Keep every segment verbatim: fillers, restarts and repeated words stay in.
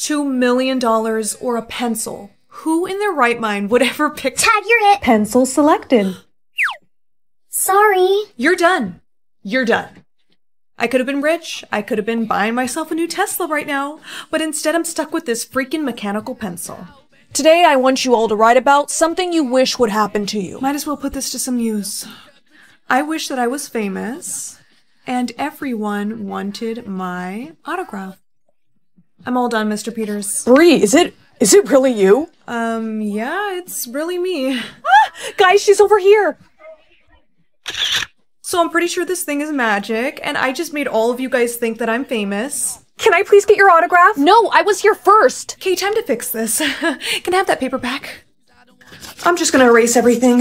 Two million dollars or a pencil. Who in their right mind would ever pick— Tag, you're it! Pencil selected. Sorry. You're done. You're done. I could have been rich. I could have been buying myself a new Tesla right now. But instead I'm stuck with this freaking mechanical pencil. Today I want you all to write about something you wish would happen to you. Might as well put this to some use. I wish that I was famous and everyone wanted my autograph. I'm all done, Mister Peters. Bree, is it, is it really you? Um, yeah, it's really me. Ah, guys, she's over here. So I'm pretty sure this thing is magic, and I just made all of you guys think that I'm famous. Can I please get your autograph? No, I was here first. Okay, time to fix this. Can I have that paper back? I'm just gonna erase everything.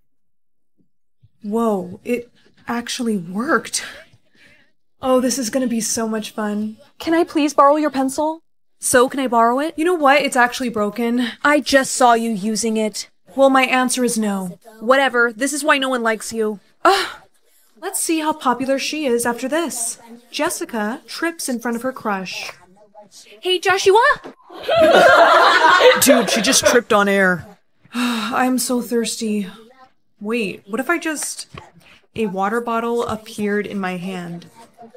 Whoa, it actually worked. Oh, this is gonna be so much fun. Can I please borrow your pencil? So, can I borrow it? You know what? It's actually broken. I just saw you using it. Well, my answer is no. Whatever, this is why no one likes you. Ugh. Let's see how popular she is after this. Jessica trips in front of her crush. Hey, Joshua! Dude, she just tripped on air. I'm so thirsty. Wait, what if I just... A water bottle appeared in my hand.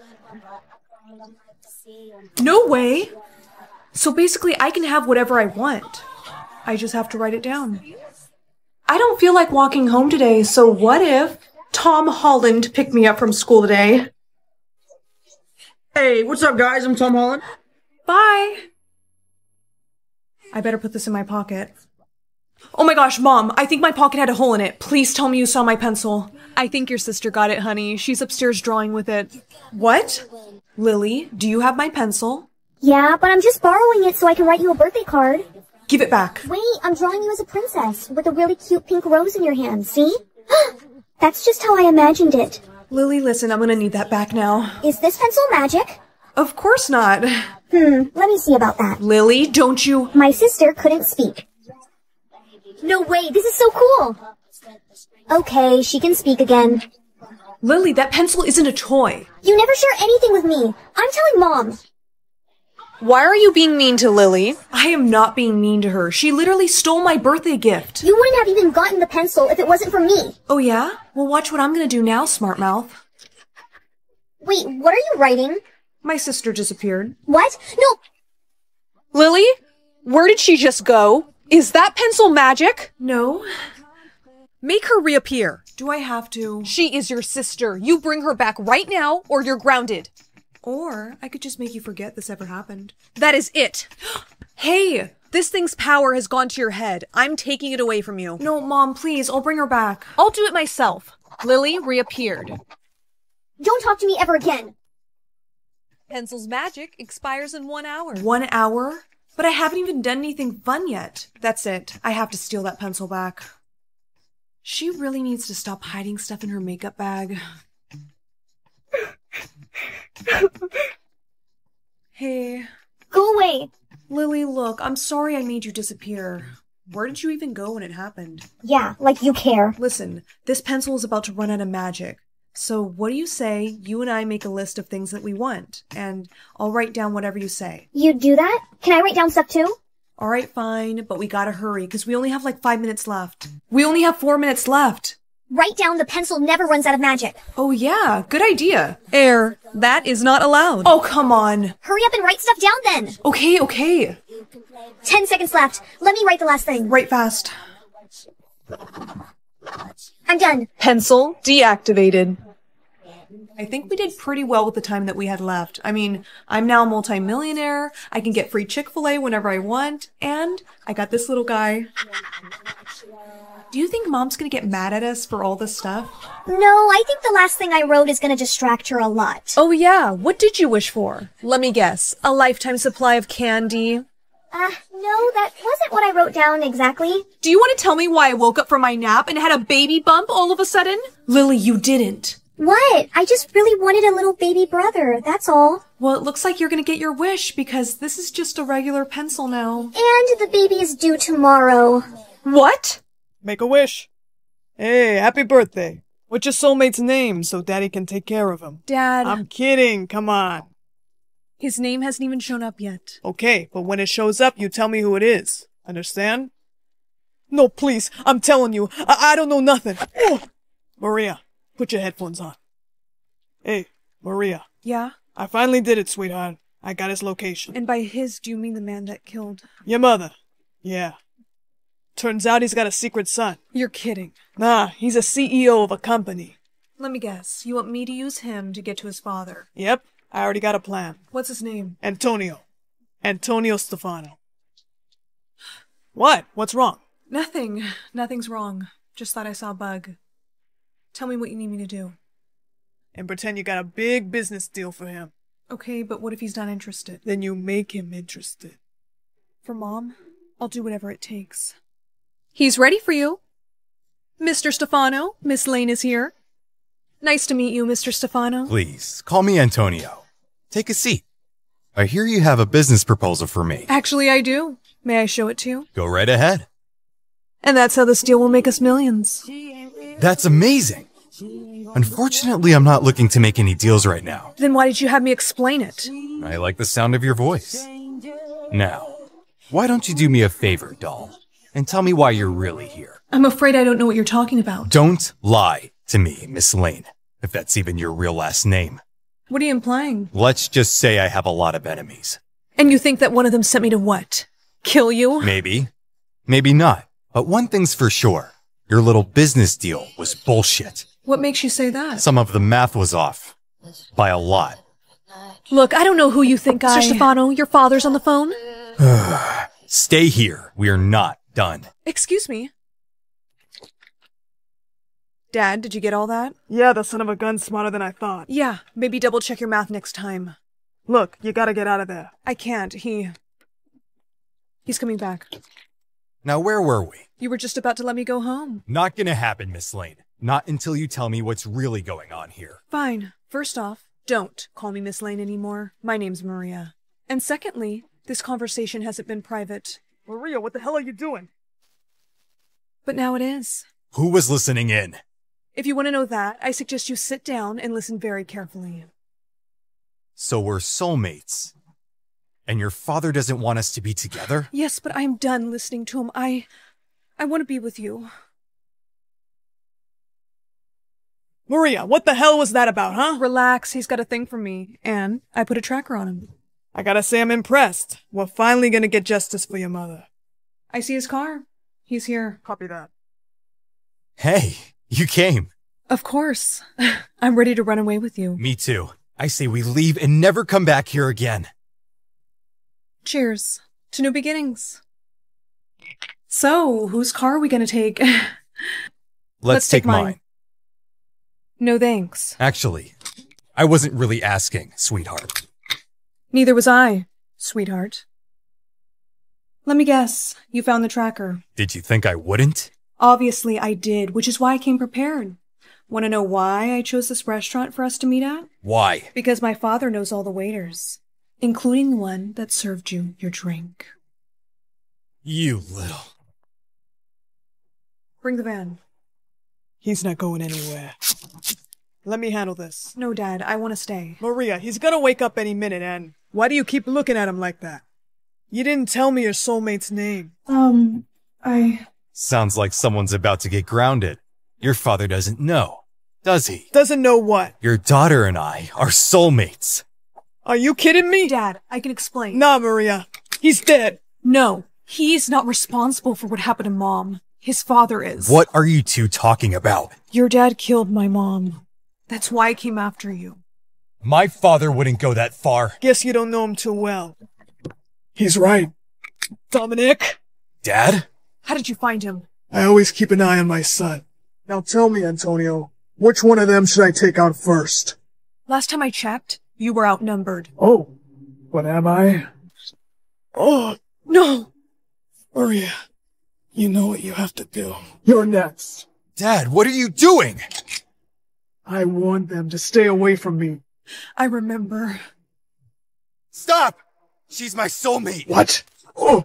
No way! So basically, I can have whatever I want. I just have to write it down. I don't feel like walking home today, so what if Tom Holland picked me up from school today? Hey, what's up, guys? I'm Tom Holland. Bye! I better put this in my pocket. Oh my gosh, Mom, I think my pocket had a hole in it. Please tell me you saw my pencil. I think your sister got it, honey. She's upstairs drawing with it. What? Lily, do you have my pencil? Yeah, but I'm just borrowing it so I can write you a birthday card. Give it back. Wait, I'm drawing you as a princess with a really cute pink rose in your hand, see? That's just how I imagined it. Lily, listen, I'm gonna need that back now. Is this pencil magic? Of course not. Hmm, let me see about that. Lily, don't you— My sister couldn't speak. No way, this is so cool! Okay, she can speak again. Lily, that pencil isn't a toy. You never share anything with me. I'm telling Mom. Why are you being mean to Lily? I am not being mean to her. She literally stole my birthday gift. You wouldn't have even gotten the pencil if it wasn't for me. Oh yeah? Well, watch what I'm gonna do now, smart mouth. Wait, what are you writing? My sister disappeared. What? No! Lily? Where did she just go? Is that pencil magic? No. Make her reappear. Do I have to? She is your sister. You bring her back right now or you're grounded. Or I could just make you forget this ever happened. That is it. Hey! This thing's power has gone to your head. I'm taking it away from you. No, Mom, please. I'll bring her back. I'll do it myself. Lily reappeared. Don't talk to me ever again. Pencil's magic expires in one hour. One hour? But I haven't even done anything fun yet. That's it. I have to steal that pencil back. She really needs to stop hiding stuff in her makeup bag. Hey. Go away. Lily, look, I'm sorry I made you disappear. Where did you even go when it happened? Yeah, like you care. Listen, this pencil is about to run out of magic. So what do you say you and I make a list of things that we want, and I'll write down whatever you say. You do that? Can I write down stuff too? Alright, fine, but we gotta hurry, because we only have like five minutes left. We only have four minutes left. Write down the pencil never runs out of magic. Oh yeah, good idea. Air, that is not allowed. Oh, come on. Hurry up and write stuff down then. Okay, okay. Ten seconds left. Let me write the last thing. Write fast. I'm done. Pencil deactivated. I think we did pretty well with the time that we had left. I mean, I'm now a multi-millionaire, I can get free Chick-fil-A whenever I want, and I got this little guy. Do you think Mom's gonna get mad at us for all this stuff? No, I think the last thing I wrote is gonna distract her a lot. Oh yeah, what did you wish for? Let me guess, a lifetime supply of candy? Uh, no, that wasn't what I wrote down exactly. Do you want to tell me why I woke up from my nap and had a baby bump all of a sudden? Lily, you didn't. What? I just really wanted a little baby brother, that's all. Well, it looks like you're gonna get your wish, because this is just a regular pencil now. And the baby is due tomorrow. What? Make a wish. Hey, happy birthday. What's your soulmate's name so Daddy can take care of him? Dad. I'm kidding, come on. His name hasn't even shown up yet. Okay, but when it shows up, you tell me who it is. Understand? No, please. I'm telling you. I, I don't know nothing. Oh! Maria, put your headphones on. Hey, Maria. Yeah? I finally did it, sweetheart. I got his location. And by his, do you mean the man that killed? Your mother. Yeah. Turns out he's got a secret son. You're kidding. Nah, he's a C E O of a company. Let me guess. You want me to use him to get to his father? Yep, I already got a plan. What's his name? Antonio. Antonio Stefano. What? What's wrong? Nothing. Nothing's wrong. Just thought I saw a bug. Tell me what you need me to do. And pretend you got a big business deal for him. Okay, but what if he's not interested? Then you make him interested. For Mom, I'll do whatever it takes. He's ready for you. Mister Stefano, Miss Lane is here. Nice to meet you, Mister Stefano. Please, call me Antonio. Take a seat. I hear you have a business proposal for me. Actually, I do. May I show it to you? Go right ahead. And that's how this deal will make us millions. That's amazing. Unfortunately, I'm not looking to make any deals right now. Then why did you have me explain it? I like the sound of your voice. Now, why don't you do me a favor, doll, and tell me why you're really here? I'm afraid I don't know what you're talking about. Don't lie to me, Miss Lane, if that's even your real last name. What are you implying? Let's just say I have a lot of enemies. And you think that one of them sent me to what? Kill you? Maybe. Maybe not. But one thing's for sure. Your little business deal was bullshit. What makes you say that? Some of the math was off. By a lot. Look, I don't know who you think I... Mister Stefano, your father's on the phone? Stay here. We are not done. Excuse me. Dad, did you get all that? Yeah, the son of a gun's smarter than I thought. Yeah, maybe double check your math next time. Look, you gotta get out of there. I can't. He... He's coming back. Now where were we? You were just about to let me go home. Not gonna happen, Miss Lane. Not until you tell me what's really going on here. Fine. First off, don't call me Miss Lane anymore. My name's Maria. And secondly, this conversation hasn't been private. Maria, what the hell are you doing? But now it is. Who was listening in? If you want to know that, I suggest you sit down and listen very carefully. So we're soulmates. And your father doesn't want us to be together? Yes, but I'm done listening to him. I... I want to be with you. Maria, what the hell was that about, huh? Relax, he's got a thing for me. And I put a tracker on him. I gotta say I'm impressed. We're finally gonna get justice for your mother. I see his car. He's here. Copy that. Hey, you came. Of course. I'm ready to run away with you. Me too. I say we leave and never come back here again. Cheers to new beginnings. So, whose car are we gonna take? Let's, Let's take, take mine. mine. No thanks. Actually, I wasn't really asking, sweetheart. Neither was I, sweetheart. Let me guess, you found the tracker. Did you think I wouldn't? Obviously I did, which is why I came prepared. Want to know why I chose this restaurant for us to meet at? Why? Because my father knows all the waiters, including the one that served you your drink. You little... Bring the van. He's not going anywhere. Let me handle this. No, Dad, I want to stay. Maria, he's gonna wake up any minute, and why do you keep looking at him like that? You didn't tell me your soulmate's name. Um, I... Sounds like someone's about to get grounded. Your father doesn't know, does he? Doesn't know what? Your daughter and I are soulmates. Are you kidding me? Dad, I can explain. Nah, Maria. He's dead. No, he's not responsible for what happened to Mom. His father is. What are you two talking about? Your dad killed my mom. That's why I came after you. My father wouldn't go that far. Guess you don't know him too well. He's right. Dominic? Dad? How did you find him? I always keep an eye on my son. Now tell me, Antonio, which one of them should I take out first? Last time I checked, you were outnumbered. Oh, but am I? Oh, No! Maria, you know what you have to do. You're next. Dad, what are you doing? I warned them to stay away from me. I remember. Stop! She's my soulmate. What? Oh!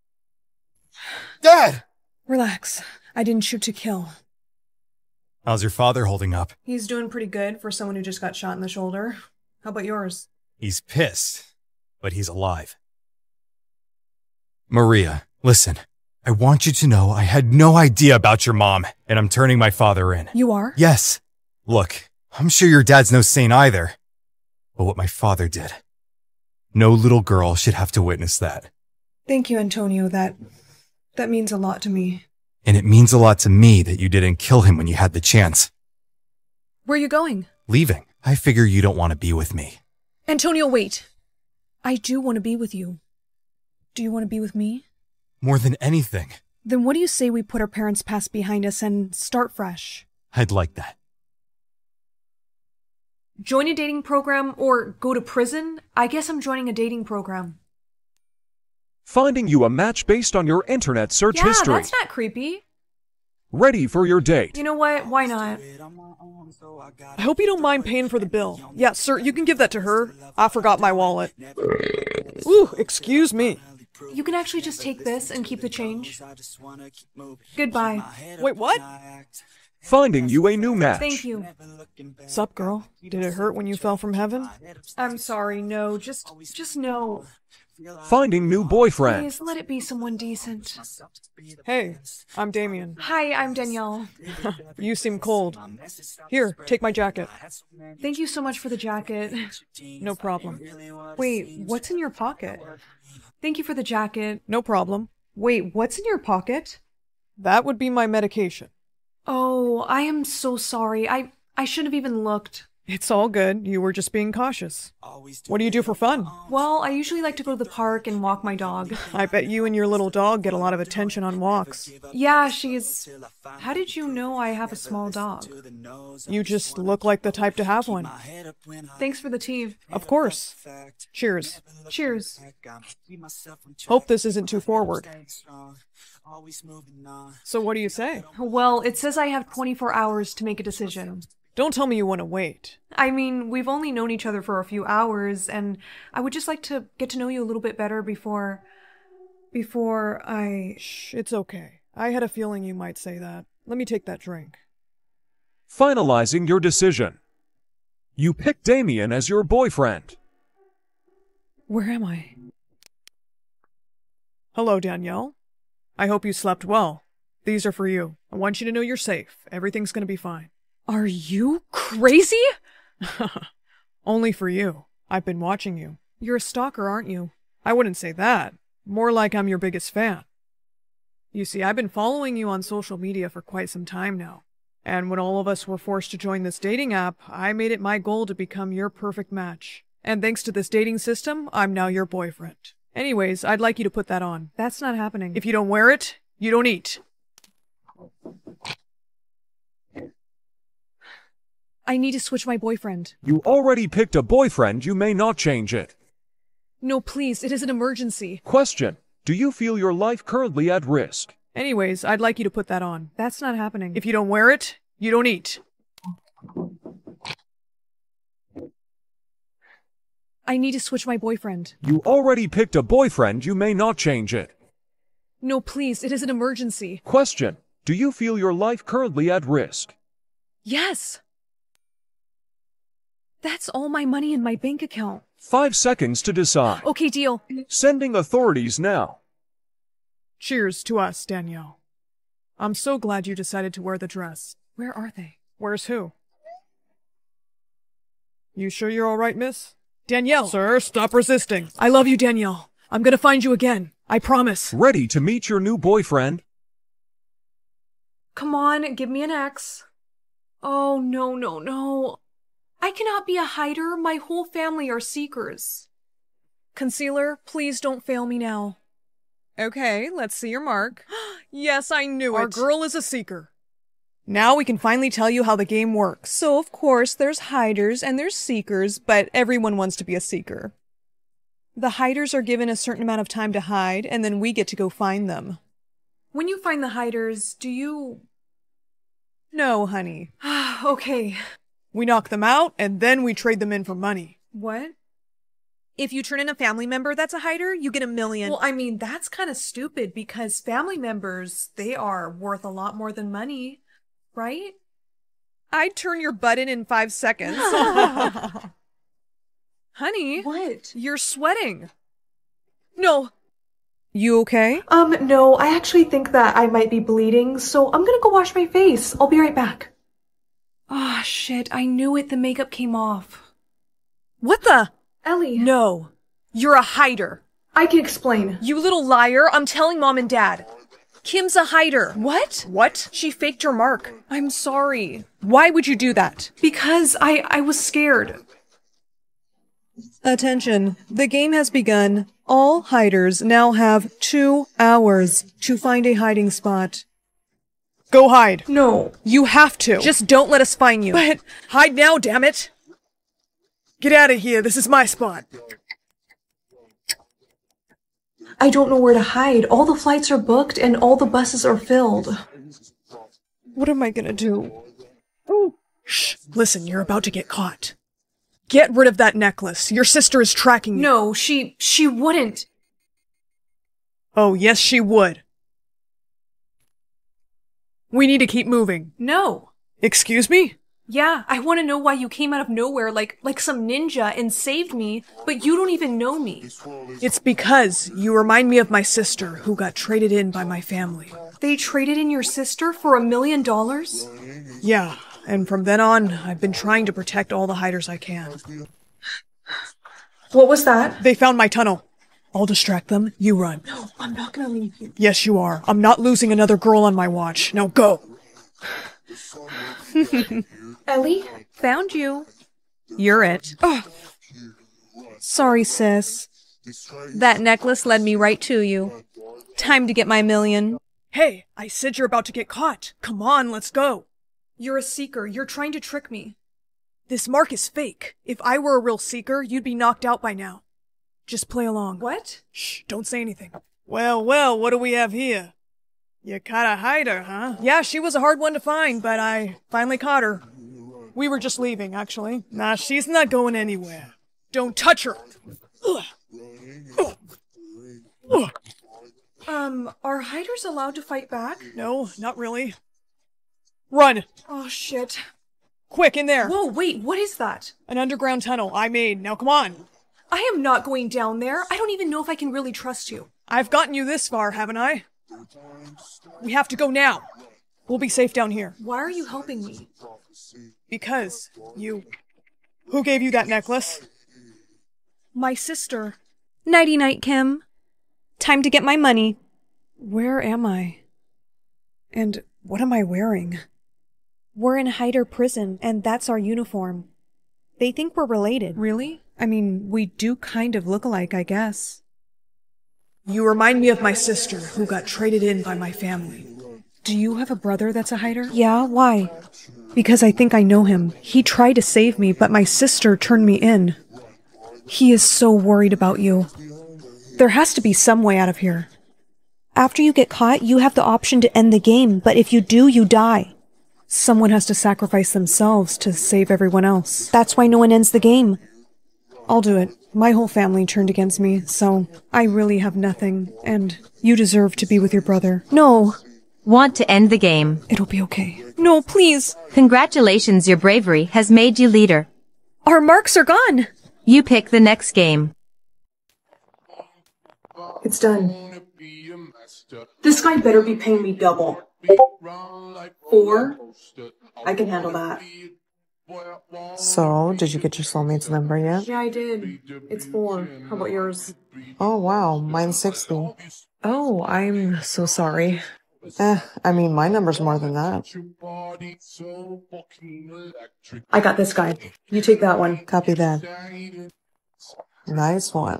Dad! Relax. I didn't shoot to kill. How's your father holding up? He's doing pretty good for someone who just got shot in the shoulder. How about yours? He's pissed. but he's alive. Maria, listen. I want you to know I had no idea about your mom, and I'm turning my father in. You are? Yes. Look, I'm sure your dad's no saint either. But what my father did, no little girl should have to witness that. Thank you, Antonio. That... that means a lot to me. And it means a lot to me that you didn't kill him when you had the chance. Where are you going? Leaving. I figure you don't want to be with me. Antonio, wait. I do want to be with you. Do you want to be with me? More than anything. Then what do you say we put our parents' past behind us and start fresh? I'd like that. Join a dating program or go to prison? I guess I'm joining a dating program. Finding you a match based on your internet search yeah, history. that's not creepy. Ready for your date. You know what? Why not? I hope you don't mind paying for the bill. Yeah, sir, you can give that to her. I forgot my wallet. Ooh, excuse me. You can actually just take this and keep the change. Goodbye. Wait, what? Finding you a new match. Thank you. Sup, girl? Did it hurt when you fell from heaven? I'm sorry, no. Just, just no. Finding new boyfriend. Please, let it be someone decent. Hey, I'm Damien. Hi, I'm Danielle. You seem cold. Here, take my jacket. Thank you so much for the jacket. No problem. Wait, what's in your pocket? Thank you for the jacket. No problem. Wait, what's in your pocket? That would be my medication. Oh, I am so sorry. I, I should have even looked. It's all good. You were just being cautious. What do you do for fun? Well, I usually like to go to the park and walk my dog. I bet you and your little dog get a lot of attention on walks. Yeah, she's... How did you know I have a small dog? You just look like the type to have one. Thanks for the tea. Of course. Cheers. Cheers. Hope this isn't too forward. So what do you say? Well, it says I have twenty-four hours to make a decision. Don't tell me you want to wait. I mean, we've only known each other for a few hours, and I would just like to get to know you a little bit better before... before I... Shh, it's okay. I had a feeling you might say that. Let me take that drink. Finalizing your decision. You pick Damien as your boyfriend. Where am I? Hello, Danielle. I hope you slept well. These are for you. I want you to know you're safe. Everything's gonna be fine. Are you crazy? Only for you. I've been watching you. You're a stalker, aren't you? I wouldn't say that. More like I'm your biggest fan. You see, I've been following you on social media for quite some time now. And when all of us were forced to join this dating app, I made it my goal to become your perfect match. And thanks to this dating system, I'm now your boyfriend. Anyways, I'd like you to put that on. That's not happening. If you don't wear it, you don't eat. I need to switch my boyfriend. You already picked a boyfriend, you may not change it. No, please, it is an emergency. Question. Do you feel your life currently at risk? Anyways, I'd like you to put that on. That's not happening. If you don't wear it, you don't eat. I need to switch my boyfriend. You already picked a boyfriend, you may not change it. No, please, it is an emergency. Question. Do you feel your life currently at risk? Yes. That's all my money in my bank account. Five seconds to decide. Okay, deal. Sending authorities now. Cheers to us, Danielle. I'm so glad you decided to wear the dress. Where are they? Where's who? You sure you're all right, miss? Danielle! Sir, stop resisting. I love you, Danielle. I'm gonna find you again. I promise. Ready to meet your new boyfriend? Come on, give me an X. Oh, no, no, no. I cannot be a hider. My whole family are seekers. Concealer, please don't fail me now. Okay, let's see your mark. Yes, I knew it. Our girl is a seeker. Now we can finally tell you how the game works. So, of course, there's hiders and there's seekers, but everyone wants to be a seeker. The hiders are given a certain amount of time to hide, and then we get to go find them. When you find the hiders, do you... No, honey. Okay. We knock them out, and then we trade them in for money. What? If you turn in a family member that's a hider, you get a million. Well, I mean, that's kind of stupid because family members, they are worth a lot more than money, right? I'd turn your butt in in five seconds. Honey? What? You're sweating. No. You okay? Um, no, I actually think that I might be bleeding, so I'm gonna go wash my face. I'll be right back. Ah, oh, shit. I knew it. The makeup came off. What the? Ellie. No. You're a hider. I can explain. You little liar. I'm telling Mom and Dad. Kim's a hider. What? What? She faked her mark. I'm sorry. Why would you do that? Because I, I was scared. Attention. The game has begun. All hiders now have two hours to find a hiding spot. Go hide. No. You have to. Just don't let us find you. But hide now, damn it. Get out of here. This is my spot. I don't know where to hide. All the flights are booked and all the buses are filled. What am I gonna do? Ooh. Shh. Listen, you're about to get caught. Get rid of that necklace. Your sister is tracking you. No, she... she wouldn't. Oh, yes, she would. We need to keep moving. No. Excuse me? Yeah, I want to know why you came out of nowhere like like some ninja and saved me, but you don't even know me. It's because you remind me of my sister who got traded in by my family. They traded in your sister for a million dollars? Yeah, and from then on, I've been trying to protect all the hiders I can. What was that? They found my tunnel. I'll distract them, you run. No, I'm not gonna leave you. Yes, you are. I'm not losing another girl on my watch. Now go! Ellie? Found you. You're it. Oh. Sorry, sis. That necklace led me right to you. Time to get my million. Hey, I said you're about to get caught. Come on, let's go. You're a seeker. You're trying to trick me. This mark is fake. If I were a real seeker, you'd be knocked out by now. Just play along. What? Shh, don't say anything. Well, well, what do we have here? You caught a hider, huh? Yeah, she was a hard one to find, but I finally caught her. We were just leaving, actually. Nah, she's not going anywhere. Don't touch her! Ugh. Ugh. Ugh. Um, are hiders allowed to fight back? No, not really. Run! Oh, shit. Quick, in there! Whoa, wait, what is that? An underground tunnel I made. Now come on! I am not going down there. I don't even know if I can really trust you. I've gotten you this far, haven't I? We have to go now. We'll be safe down here. Why are you helping me? Because you... Who gave you that necklace? My sister. Nighty-night, Kim. Time to get my money. Where am I? And what am I wearing? We're in hider prison, and that's our uniform. They think we're related. Really? I mean, we do kind of look alike, I guess. You remind me of my sister, who got traded in by my family. Do you have a brother that's a hider? Yeah, why? Because I think I know him. He tried to save me, but my sister turned me in. He is so worried about you. There has to be some way out of here. After you get caught, you have the option to end the game, but if you do, you die. Someone has to sacrifice themselves to save everyone else. That's why no one ends the game. I'll do it. My whole family turned against me, so I really have nothing, and you deserve to be with your brother. No. Want to end the game? It'll be okay. No, please. Congratulations, your bravery has made you leader. Our marks are gone. You pick the next game. It's done. This guy better be paying me double. Four? I can handle that. So, did you get your soulmate's number yet? Yeah, I did. It's four. How about yours? Oh, wow. Mine's sixty. Oh, I'm so sorry. Eh, I mean, my number's more than that. I got this guy. You take that one. Copy that. Nice one.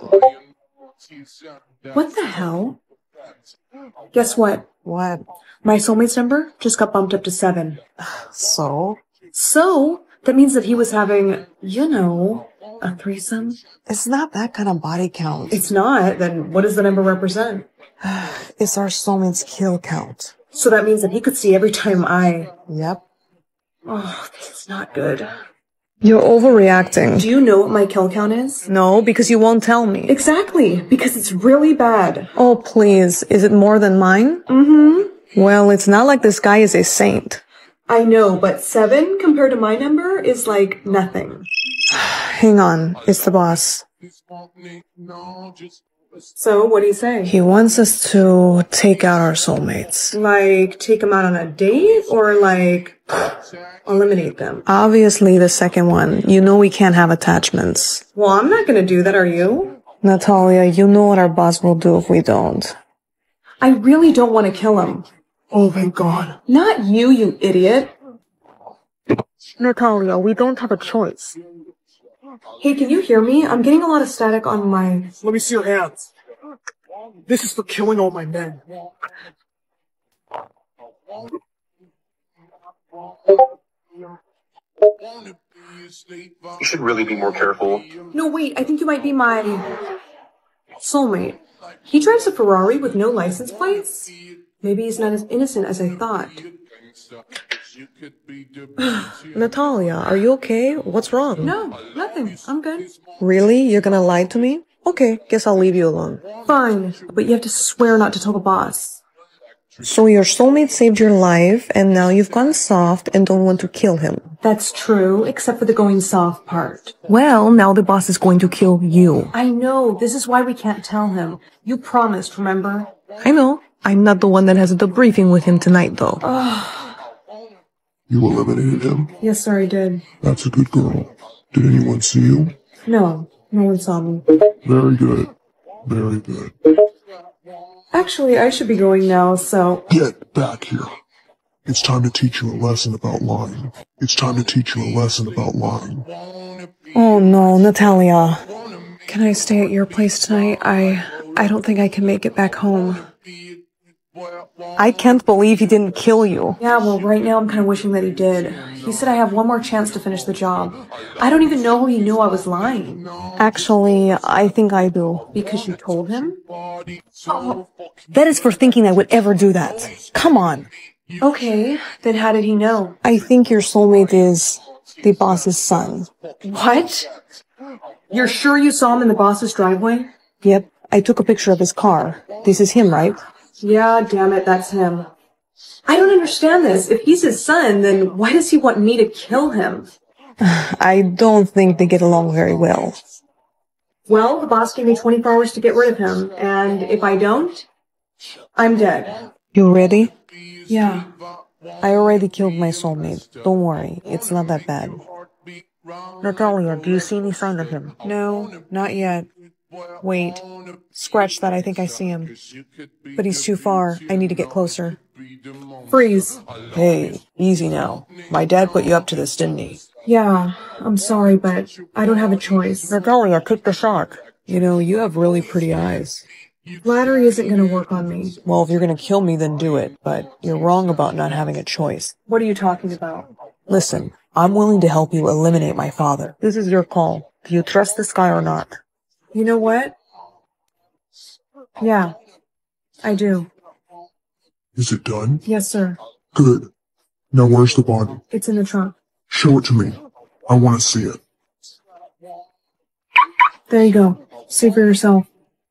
What the hell? Guess what? What? My soulmate's number just got bumped up to seven. So? So, that means that he was having, you know, a threesome? It's not that kind of body count. It's not. Then what does the number represent? It's our soulmate's kill count. So that means that he could see every time I... Yep. Oh, this is not good. You're overreacting. Do you know what my kill count is? No, because you won't tell me. Exactly, because it's really bad. Oh, please. Is it more than mine? Mm-hmm. Well, it's not like this guy is a saint. I know, but seven compared to my number is like nothing. Hang on, it's the boss. So, what do you say? He wants us to take out our soulmates. Like, take them out on a date, or like, eliminate them? Obviously the second one. You know we can't have attachments. Well, I'm not gonna do that, are you? Natalia, you know what our boss will do if we don't. I really don't want to kill him. Oh, thank God. Not you, you idiot. Natalia, we don't have a choice. Hey, can you hear me? I'm getting a lot of static on my... Let me see your hands. This is for killing all my men. You should really be more careful. No, wait, I think you might be my... soulmate. He drives a Ferrari with no license plates? Maybe he's not as innocent as I thought. Natalia, are you okay? What's wrong? No, nothing. I'm good. Really? You're gonna lie to me? Okay, guess I'll leave you alone. Fine, but you have to swear not to tell the boss. So your soulmate saved your life, and now you've gone soft and don't want to kill him. That's true, except for the going soft part. Well, now the boss is going to kill you. I know, this is why we can't tell him. You promised, remember? I know. I'm not the one that has a debriefing with him tonight, though. You eliminated him? Yes, sir, I did. That's a good girl. Did anyone see you? No, no one saw me. Very good. Very good. Actually, I should be going now, so... Get back here. It's time to teach you a lesson about lying. It's time to teach you a lesson about lying. Oh no, Natalia. Can I stay at your place tonight? I... I don't think I can make it back home. I can't believe he didn't kill you. Yeah, well, right now I'm kind of wishing that he did. He said I have one more chance to finish the job. I don't even know he knew I was lying. Actually, I think I do. Because you told him? Oh, that is for thinking I would ever do that. Come on. Okay, then how did he know? I think your soulmate is the boss's son. What? You're sure you saw him in the boss's driveway? Yep, I took a picture of his car. This is him, right? Yeah, damn it, that's him. I don't understand this. If he's his son, then why does he want me to kill him? I don't think they get along very well. Well, the boss gave me twenty-four hours to get rid of him, and if I don't, I'm dead. You ready? Yeah. I already killed my soulmate. Don't worry, it's not that bad. Natalia, do you see any sign of him? No, not yet. Wait. Scratch that, I think I see him. But he's too far. I need to get closer. Freeze. Hey, easy now. My dad put you up to this, didn't he? Yeah, I'm sorry, but I don't have a choice. Natalia, kick the shock. You know, you have really pretty eyes. Flattery isn't gonna work on me. Well, if you're gonna kill me, then do it. But you're wrong about not having a choice. What are you talking about? Listen, I'm willing to help you eliminate my father. This is your call. Do you trust this guy or not? You know what? Yeah, I do. Is it done? Yes, sir. Good. Now where's the body? It's in the trunk. Show it to me. I want to see it. There you go. See for yourself.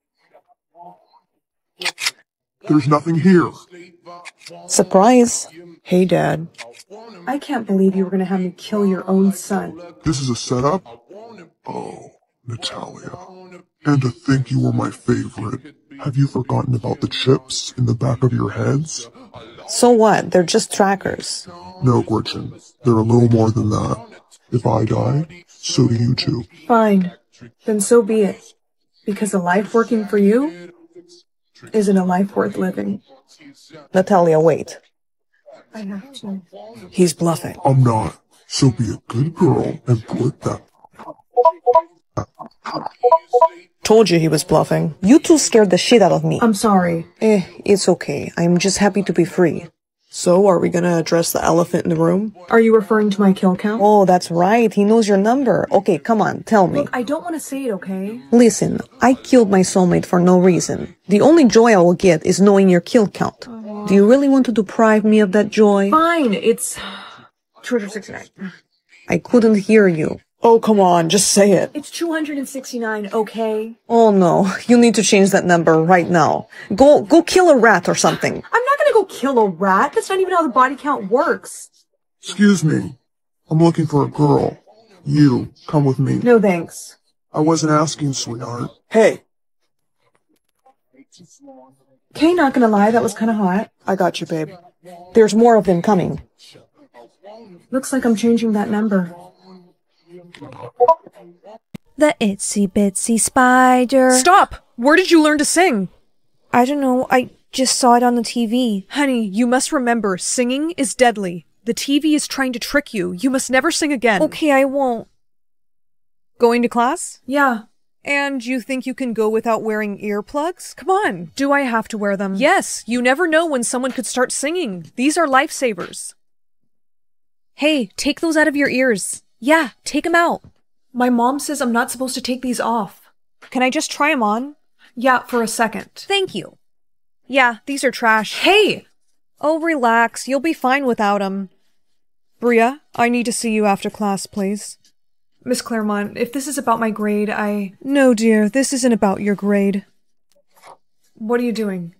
There's nothing here. Surprise. Hey, Dad. I can't believe you were going to have me kill your own son. This is a setup? Oh, Natalia. And to think you were my favorite. Have you forgotten about the chips in the back of your heads? So what? They're just trackers. No, Gretchen. They're a little more than that. If I die, so do you too. Fine. Then so be it. Because a life working for you isn't a life worth living. Natalia, wait. I have to. He's bluffing. I'm not. So be a good girl and put that... Told you he was bluffing. You two scared the shit out of me. I'm sorry. Eh, it's okay. I'm just happy to be free. So, are we gonna address the elephant in the room? Are you referring to my kill count? Oh, that's right. He knows your number. Okay, come on, tell me. Look, I don't want to say it, okay? Listen, I killed my soulmate for no reason. The only joy I will get is knowing your kill count. Uh, Do you really want to deprive me of that joy? Fine, it's two hundred sixty-nine. I couldn't hear you. Oh, come on, just say it. It's two hundred sixty-nine, okay? Oh no, you need to change that number right now. Go, go kill a rat or something. I'm not gonna go kill a rat. That's not even how the body count works. Excuse me. I'm looking for a girl. You, come with me. No thanks. I wasn't asking, sweetheart. Hey. Kay, not gonna lie, that was kinda hot. I got you, babe. There's more of them coming. Looks like I'm changing that number. The itsy bitsy spider. Stop! Where did you learn to sing? I don't know, I just saw it on the T V. Honey, you must remember, singing is deadly. The T V is trying to trick you. You must never sing again. Okay, I won't. Going to class? Yeah. And you think you can go without wearing earplugs? Come on. Do I have to wear them? Yes, you never know when someone could start singing. These are lifesavers. Hey, take those out of your ears. Yeah, take them out. My mom says I'm not supposed to take these off. Can I just try them on? Yeah, for a second. Thank you. Yeah, these are trash. Hey! Oh, relax. You'll be fine without them. Bria, I need to see you after class, please. Miss Claremont, if this is about my grade, I... No, dear, this isn't about your grade. What are you doing?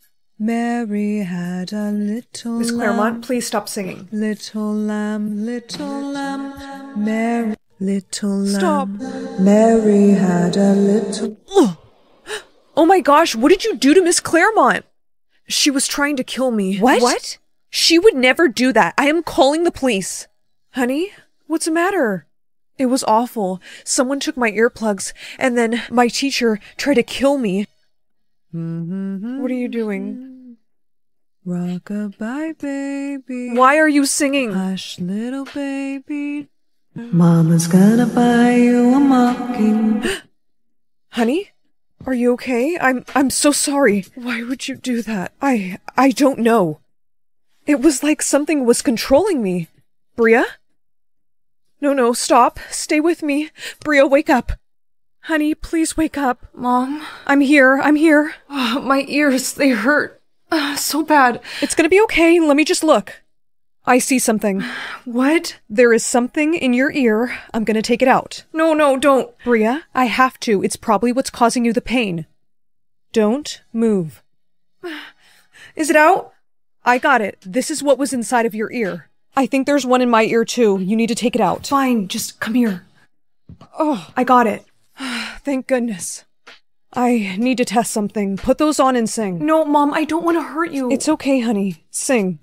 Mary had a little Miss Claremont, lamb, please stop singing. Little lamb, little lamb, Mary, little lamb. Stop. Mary had a little... Ugh. Oh my gosh, what did you do to Miss Claremont? She was trying to kill me. What? What? She would never do that. I am calling the police. Honey, what's the matter? It was awful. Someone took my earplugs, and then my teacher tried to kill me. What are you doing? Rock-a-bye, baby. Why are you singing? Hush, little baby. Mama's gonna buy you a mocking. Honey? Are you okay? I'm I'm so sorry. Why would you do that? I I don't know. It was like something was controlling me. Bria? No, no, stop. Stay with me. Bria, wake up. Honey, please wake up. Mom? I'm here. I'm here. Oh, my ears, they hurt. Uh, so bad. It's gonna be okay. Let me just look. I see something. What? There is something in your ear. I'm gonna take it out. No, no, don't. Bria, I have to. It's probably what's causing you the pain. Don't move. Is it out? I got it. This is what was inside of your ear. I think there's one in my ear too. You need to take it out. Fine, just come here. Oh, I got it. Thank goodness. I need to test something. Put those on and sing. No, Mom, I don't want to hurt you. It's okay, honey. Sing.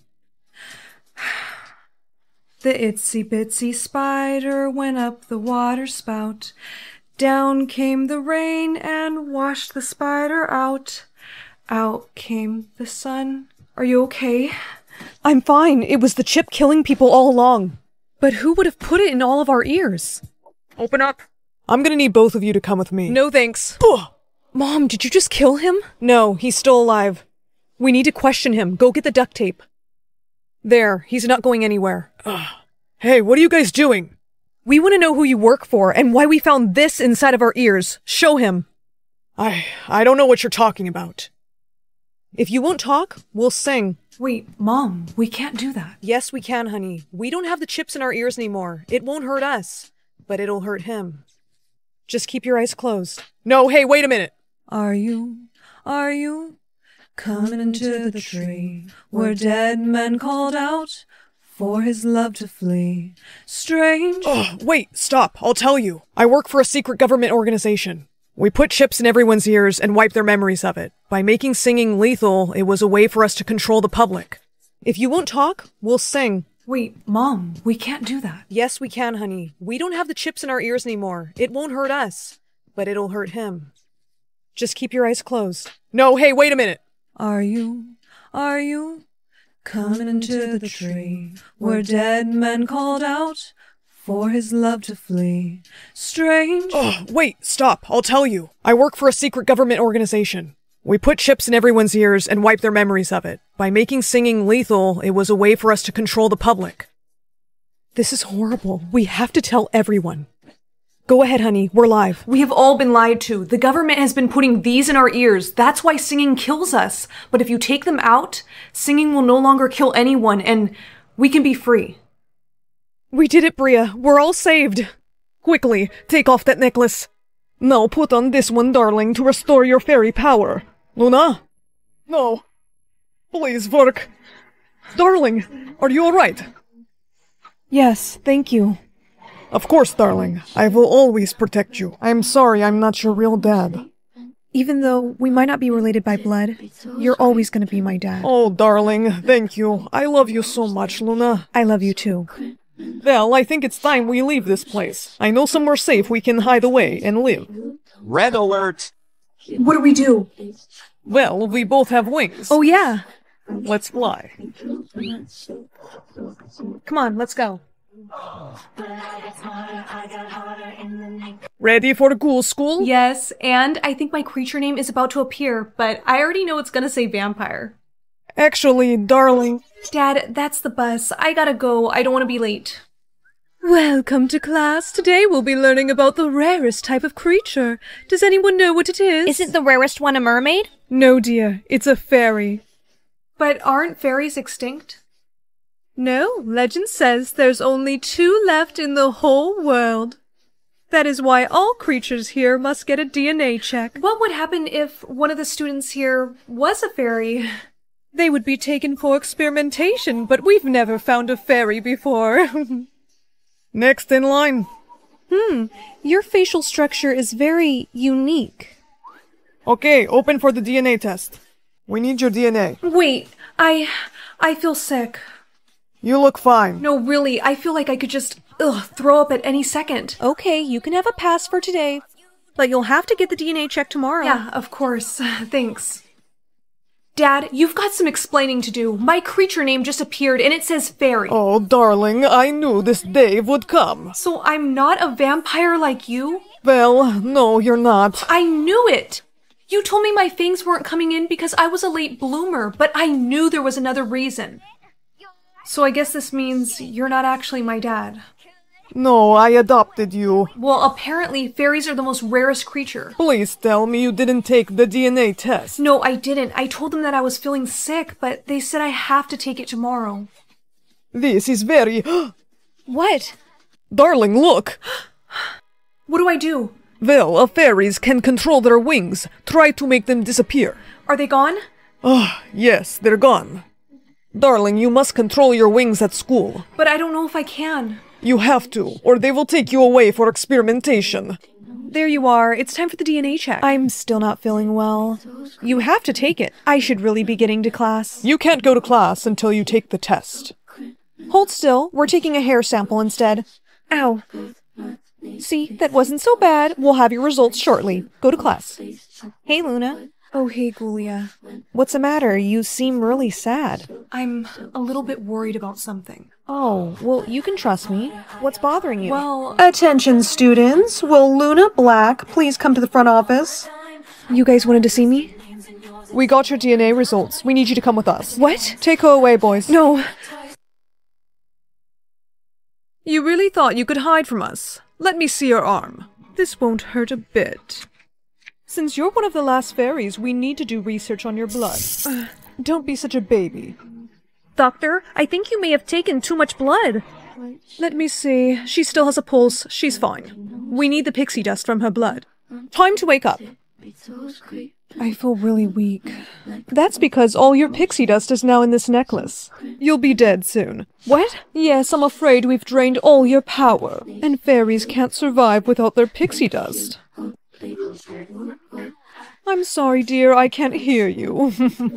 The itsy bitsy spider went up the water spout. Down came the rain and washed the spider out. Out came the sun. Are you okay? I'm fine. It was the chip killing people all along. But who would have put it in all of our ears? Open up. I'm gonna need both of you to come with me. No thanks. Ugh. Mom, did you just kill him? No, he's still alive. We need to question him. Go get the duct tape. There, he's not going anywhere. Ugh. Hey, what are you guys doing? We want to know who you work for and why we found this inside of our ears. Show him. I... I don't know what you're talking about. If you won't talk, we'll sing. Wait, Mom, we can't do that. Yes, we can, honey. We don't have the chips in our ears anymore. It won't hurt us, but it'll hurt him. Just keep your eyes closed. No, hey, wait a minute. Are you, are you coming into the tree where dead men called out for his love to flee? Strange. Oh, wait, stop. I'll tell you. I work for a secret government organization. We put chips in everyone's ears and wipe their memories of it. By making singing lethal, it was a way for us to control the public. If you won't talk, we'll sing. Wait, Mom, we can't do that. Yes, we can, honey. We don't have the chips in our ears anymore. It won't hurt us, but it'll hurt him. Just keep your eyes closed. No, hey, wait a minute. Are you, are you coming into the tree where dead men called out for his love to flee? Strange. Oh, wait, stop. I'll tell you. I work for a secret government organization. We put chips in everyone's ears and wipe their memories of it. By making singing lethal, it was a way for us to control the public. This is horrible. We have to tell everyone. Go ahead, honey. We're live. We have all been lied to. The government has been putting these in our ears. That's why singing kills us. But if you take them out, singing will no longer kill anyone, and we can be free. We did it, Bria. We're all saved. Quickly, take off that necklace. Now put on this one, darling, to restore your fairy power. Luna? No. Please work. Darling, are you alright? Yes, thank you. Of course, darling. I will always protect you. I'm sorry I'm not your real dad. Even though we might not be related by blood, you're always gonna be my dad. Oh, darling, thank you. I love you so much, Luna. I love you too. Well, I think it's time we leave this place. I know somewhere safe we can hide away and live. Red alert! What do we do? Well, we both have wings. Oh yeah. Let's fly. Come on, let's go. Ready for the cool school? Yes, and I think my creature name is about to appear, but I already know it's gonna say vampire. Actually, darling... Dad, that's the bus. I gotta go. I don't want to be late. Welcome to class. Today we'll be learning about the rarest type of creature. Does anyone know what it is? Isn't the rarest one a mermaid? No, dear. It's a fairy. But aren't fairies extinct? No, legend says there's only two left in the whole world. That is why all creatures here must get a D N A check. What would happen if one of the students here was a fairy? They would be taken for experimentation, but we've never found a fairy before. Next in line. Hmm, your facial structure is very unique. Okay, open for the D N A test. We need your D N A. Wait, I... I feel sick. You look fine. No, really, I feel like I could just, ugh, throw up at any second. Okay, you can have a pass for today, but you'll have to get the D N A check tomorrow. Yeah, of course. Thanks. Dad, you've got some explaining to do. My creature name just appeared and it says fairy. Oh, darling, I knew this day would come. So I'm not a vampire like you? Well, no, you're not. I knew it! You told me my fangs weren't coming in because I was a late bloomer, but I knew there was another reason. So I guess this means you're not actually my dad. No, I adopted you. Well, apparently fairies are the most rarest creature. Please tell me you didn't take the D N A test. No, I didn't. I told them that I was feeling sick, but they said I have to take it tomorrow. This is very... What? Darling, look! What do I do? Well, uh, fairies can control their wings. Try to make them disappear. Are they gone? Oh, yes, they're gone. Darling, you must control your wings at school. But I don't know if I can. You have to, or they will take you away for experimentation. There you are. It's time for the D N A check. I'm still not feeling well. You have to take it. I should really be getting to class. You can't go to class until you take the test. Hold still. We're taking a hair sample instead. Ow. See, that wasn't so bad. We'll have your results shortly. Go to class. Hey, Luna. Oh, hey, Gulia. What's the matter? You seem really sad. I'm a little bit worried about something. Oh, well, you can trust me. What's bothering you? Well... Attention, students. Will Luna Black please come to the front office? You guys wanted to see me? We got your D N A results. We need you to come with us. What? Take her away, boys. No. You really thought you could hide from us? Let me see your arm. This won't hurt a bit. Since you're one of the last fairies, we need to do research on your blood. Uh, don't be such a baby. Doctor, I think you may have taken too much blood. Let me see. She still has a pulse. She's fine. We need the pixie dust from her blood. Time to wake up. I feel really weak. That's because all your pixie dust is now in this necklace. You'll be dead soon. What? Yes, I'm afraid we've drained all your power, and fairies can't survive without their pixie dust. I'm sorry, dear, I can't hear you.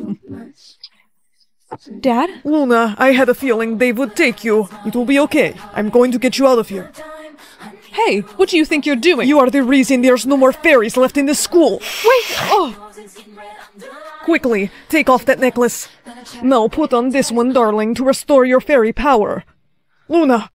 Dad? Luna, I had a feeling they would take you. It will be okay. I'm going to get you out of here. Hey, what do you think you're doing? You are the reason there's no more fairies left in this school. Wait! Oh! Quickly, take off that necklace. Now put on this one, darling, to restore your fairy power. Luna!